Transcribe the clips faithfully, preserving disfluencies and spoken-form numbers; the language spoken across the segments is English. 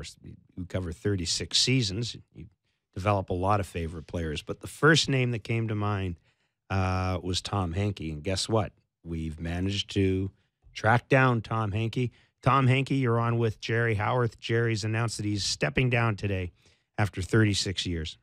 course, you cover thirty-six seasons. You develop a lot of favorite players. But the first name that came to mind uh, was Tom Henke. And guess what? We've managed to track down Tom Henke. Tom Henke, you're on with Jerry Howarth. Jerry's announced that he's stepping down today after thirty-six years.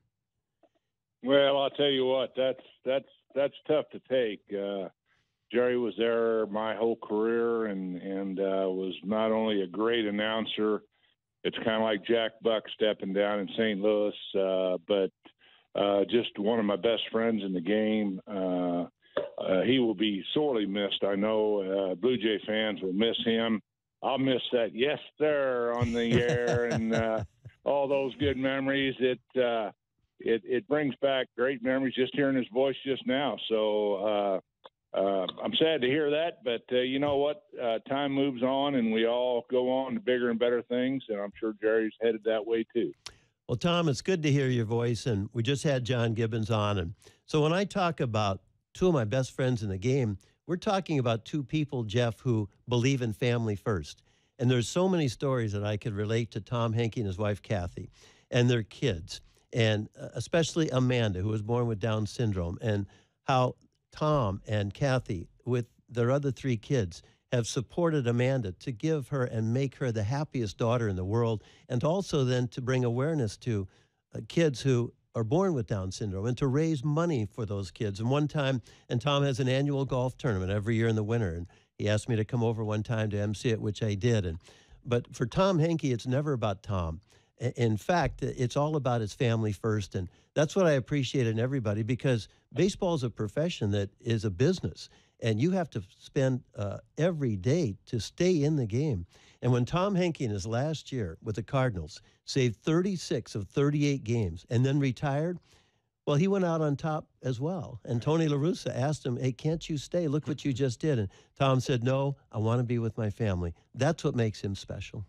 Well, I'll tell you what, that's that's that's tough to take. Uh, Jerry was there my whole career, and and uh, was not only a great announcer. It's kind of like Jack Buck stepping down in Saint Louis, uh, but uh, just one of my best friends in the game. Uh, uh, he will be sorely missed. I know uh, Blue Jay fans will miss him. I'll miss that yes sir on the air and uh, all those good memories. It uh, it it brings back great memories just hearing his voice just now. So uh, uh, I'm sad to hear that, but uh, you know what? Uh, time moves on, and we all go on to bigger and better things. And I'm sure Jerry's headed that way too. Well, Tom, it's good to hear your voice, and we just had John Gibbons on, and so when I talk about two of my best friends in the game, we're talking about two people, Jeff, who believe in family first. And there's so many stories that I could relate to Tom Henke and his wife, Kathy, and their kids, and especially Amanda, who was born with Down syndrome, and how Tom and Kathy, with their other three kids, have supported Amanda to give her and make her the happiest daughter in the world, and also then to bring awareness to uh, kids who are born with Down syndrome and to raise money for those kids. And one time, and Tom has an annual golf tournament every year in the winter, and he asked me to come over one time to emcee it, which I did. And but for Tom Henke, it's never about Tom. In fact, it's all about his family first, and that's what I appreciate in everybody, because baseball is a profession that is a business, and you have to spend uh, every day to stay in the game. And when Tom Henke in his last year with the Cardinals saved thirty-six of thirty-eight games and then retired, well, he went out on top as well. And Tony La Russa asked him, hey, can't you stay? Look what you just did. And Tom said, no, I want to be with my family. That's what makes him special.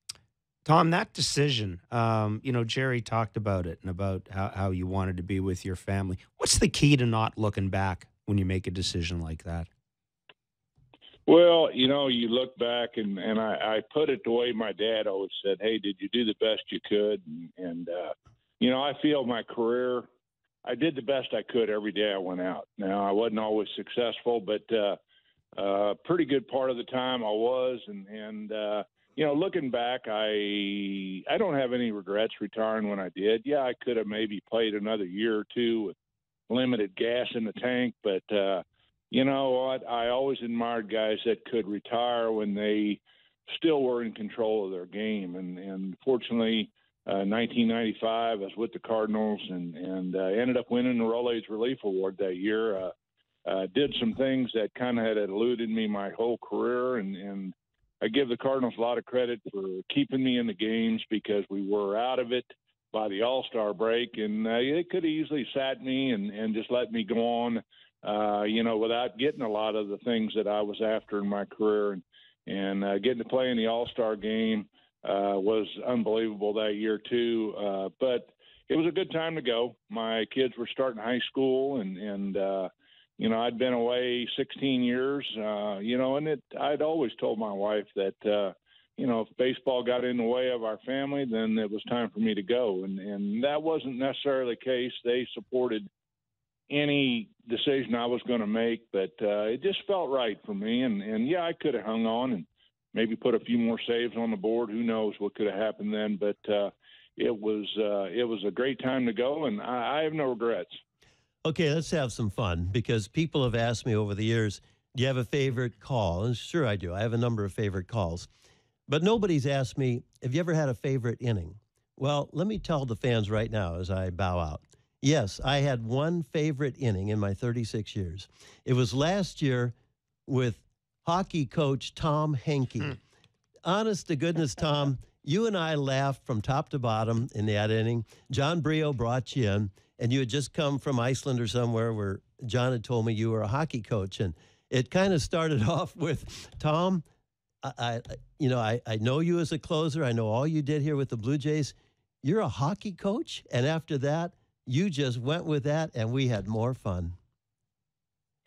Tom, that decision, um, you know, Jerry talked about it and about how, how you wanted to be with your family. What's the key to not looking back when you make a decision like that? Well, you know, you look back, and, and I, I put it the way my dad always said, hey, did you do the best you could? And, and uh, you know, I feel my career, I did the best I could every day I went out. Now, I wasn't always successful, but uh, uh, pretty good part of the time I was. And, and uh, you know, looking back, I I don't have any regrets retiring when I did. Yeah, I could have maybe played another year or two with limited gas in the tank, but uh, you know what? I always admired guys that could retire when they still were in control of their game. And, and fortunately, uh, nineteen ninety-five, I was with the Cardinals and, and uh, ended up winning the Rolaids Relief Award that year. Uh, uh, did some things that kind of had eluded me my whole career, and, and I give the Cardinals a lot of credit for keeping me in the games, because we were out of it by the All-Star break, and uh, they could have easily sat me and, and just let me go on, uh, you know, without getting a lot of the things that I was after in my career. And, and uh, getting to play in the All-Star game uh, was unbelievable that year too. Uh, but it was a good time to go. My kids were starting high school, and, and uh, you know, I'd been away sixteen years, uh, you know, and it, I'd always told my wife that, uh, you know, if baseball got in the way of our family, then it was time for me to go. And, and that wasn't necessarily the case. They supported any decision I was going to make, but uh, it just felt right for me. And, and yeah, I could have hung on and maybe put a few more saves on the board. Who knows what could have happened then? But uh, it was uh, it was a great time to go, and I, I have no regrets. Okay, let's have some fun, because people have asked me over the years, do you have a favorite call? And sure I do. I have a number of favorite calls. But nobody's asked me, have you ever had a favorite inning? Well, let me tell the fans right now as I bow out. Yes, I had one favorite inning in my thirty-six years. It was last year with hockey coach Tom Henke. Hmm. Honest to goodness, Tom, you and I laughed from top to bottom in that inning. John Brio brought you in, and you had just come from Iceland or somewhere where John had told me you were a hockey coach. And it kind of started off with, Tom, I, I you know, I, I know you as a closer. I know all you did here with the Blue Jays. You're a hockey coach? And after that, you just went with that, and we had more fun.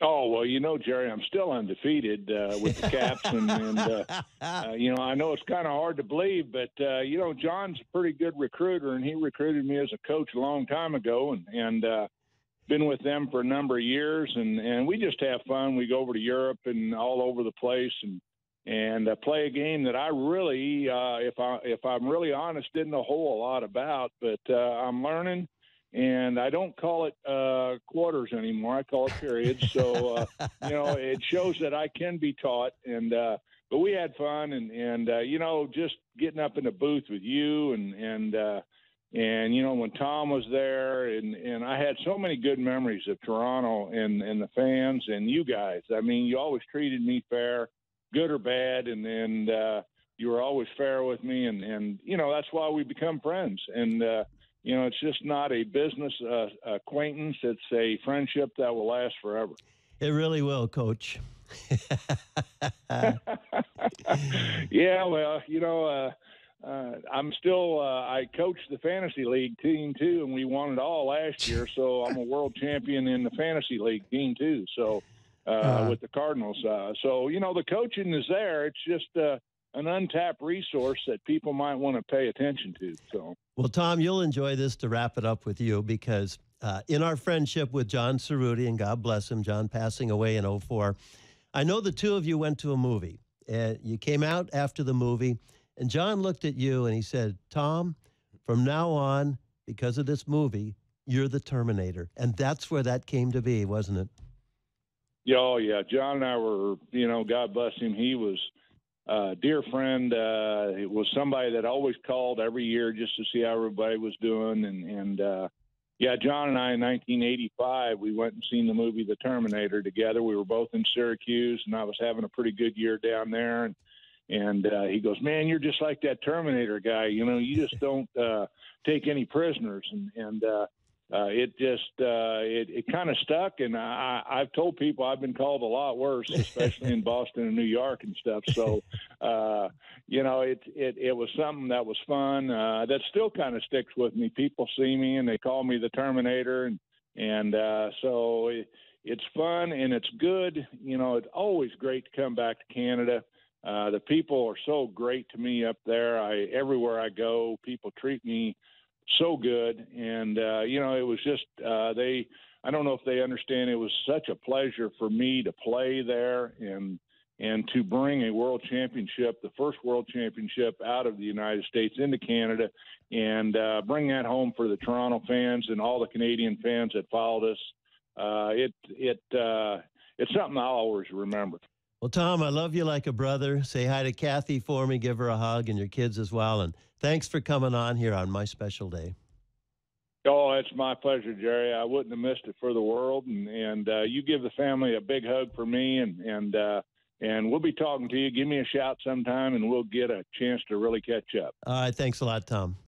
Oh, well, you know, Jerry, I'm still undefeated uh, with the Caps. and, and uh, uh, you know, I know it's kind of hard to believe, but, uh, you know, John's a pretty good recruiter, and he recruited me as a coach a long time ago, and, and uh, been with them for a number of years. And, and we just have fun. We go over to Europe and all over the place and, and uh, play a game that I really, uh, if, I, if I'm really honest, didn't know a whole lot about, but uh, I'm learning. And I don't call it uh, quarters anymore. I call it periods. So, uh, you know, it shows that I can be taught. And uh, but we had fun, and and uh, you know, just getting up in the booth with you, and and uh, and you know, when Tom was there, and and I had so many good memories of Toronto and and the fans and you guys. I mean, you always treated me fair, good or bad, and and uh, you were always fair with me, and and you know, that's why we become friends. And uh, You know, it's just not a business uh, acquaintance. It's a friendship that will last forever. It really will, Coach. Yeah, well, you know, uh, uh, I'm still, uh, I coached the Fantasy League team, too, and we won it all last year. So I'm a world champion in the Fantasy League team, too, so uh, uh, with the Cardinals. Uh, so, you know, the coaching is there. It's just uh, an untapped resource that people might want to pay attention to. So, well, Tom, you'll enjoy this to wrap it up with you, because uh, in our friendship with John Cerruti, and God bless him, John passing away in oh four, I know the two of you went to a movie. And you came out after the movie, and John looked at you and he said, Tom, from now on, because of this movie, you're the Terminator. And that's where that came to be, wasn't it? Yeah, oh, yeah. John and I were, you know, God bless him, he was a dear friend. Uh, it was somebody that always called every year just to see how everybody was doing. And, and uh, yeah, John and I in nineteen eighty-five, we went and seen the movie The Terminator together. We were both in Syracuse, and I was having a pretty good year down there. And And uh, he goes, man, you're just like that Terminator guy. You know, you just don't uh, take any prisoners. And, and uh, uh, it just, uh, it, it kind of stuck. And I, I've told people I've been called a lot worse, especially in Boston and New York and stuff. So, uh, you know, it, it, it was something that was fun. Uh, that still kind of sticks with me. People see me and they call me the Terminator. And, and uh, so it, it's fun and it's good. You know, it's always great to come back to Canada. Uh, the people are so great to me up there. I everywhere I go, people treat me so good, and uh, you know, it was just uh, they. I don't know if they understand. It was such a pleasure for me to play there and and to bring a world championship, the first world championship out of the United States into Canada, and uh, bring that home for the Toronto fans and all the Canadian fans that followed us. Uh, it it uh, it's something I'll always remember. Well, Tom, I love you like a brother. Say hi to Kathy for me. Give her a hug, and your kids as well. And thanks for coming on here on my special day. Oh, it's my pleasure, Jerry. I wouldn't have missed it for the world. And, and uh, you give the family a big hug for me, and and uh, and we'll be talking to you. Give me a shout sometime, and we'll get a chance to really catch up. All right. Thanks a lot, Tom.